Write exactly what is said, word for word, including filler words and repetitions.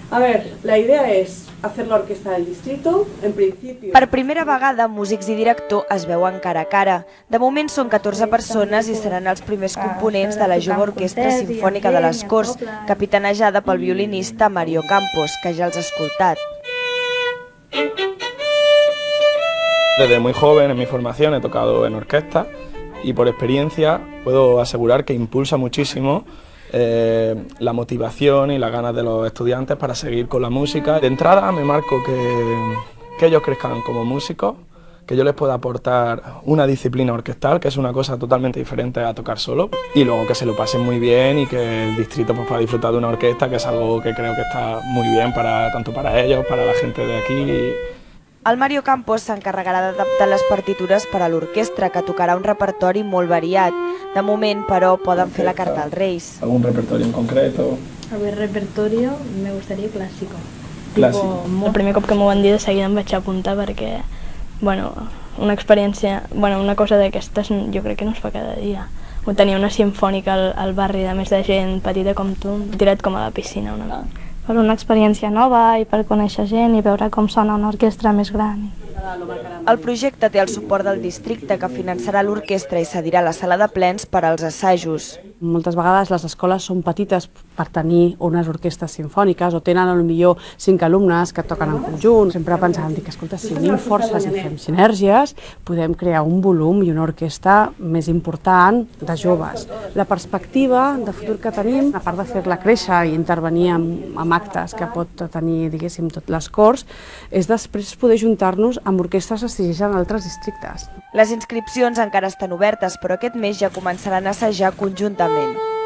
A ver, la idea es hacer la orquesta del distrito, en principio... Per primera vegada, músics i director es veuen cara a cara. De moment són catorze persones i seran els primers components de la jove Orquestra Simfònica de les Corts, capitanejada pel violinista Mario Campos, que ja els ha escoltat. Desde muy joven en mi formación he tocado en orquesta y por experiencia puedo asegurar que impulsa muchísimo Eh, la motivación y las ganas de los estudiantes para seguir con la música. De entrada me marco que, que ellos crezcan como músicos, que yo les pueda aportar una disciplina orquestal, que es una cosa totalmente diferente a tocar solo, y luego que se lo pasen muy bien y que el distrito pues, pueda disfrutar de una orquesta, que es algo que creo que está muy bien para, tanto para ellos, para la gente de aquí. El Mario Campos s'encarregarà d'adaptar les partitures per a l'orquestra, que tocarà un repertori molt variat. De moment, però, poden fer la carta als Reis. ¿Algún repertorio en concreto? A ver, repertorio me gustaría clásico. Clásico. Tipo, el primer cop que m'ho van dir de seguida em vaig apuntar perquè, bueno, una experiència, bueno, una cosa d'aquestes jo crec que no es fa cada dia. Tenir una simfònica al, al barri, de més de gent petita com tu, tirat com a la piscina una mica. Per una experiència nova i per conèixer gent i veure com sona una orquestra més gran. El projecte té el suport del districte, que finançarà l'orquestra i cedirà la sala de plens per als assajos. Moltes vegades les escoles són petites per tenir unes orquestres simfòniques o tenen potser cinc alumnes que toquen en conjunt. Sempre pensàvem que, escolta, si unim forces i fem sinergies, podem crear un volum i una orquestra més important de joves. La perspectiva de futur que tenim, a part de fer-la créixer i intervenir amb, amb actes que pot tenir, diguéssim, tot les Corts, és després poder juntar-nos amb orquestres assistents en altres districtes. Les inscripcions encara estan obertes, però aquest mes ja començaran a assajar conjuntament.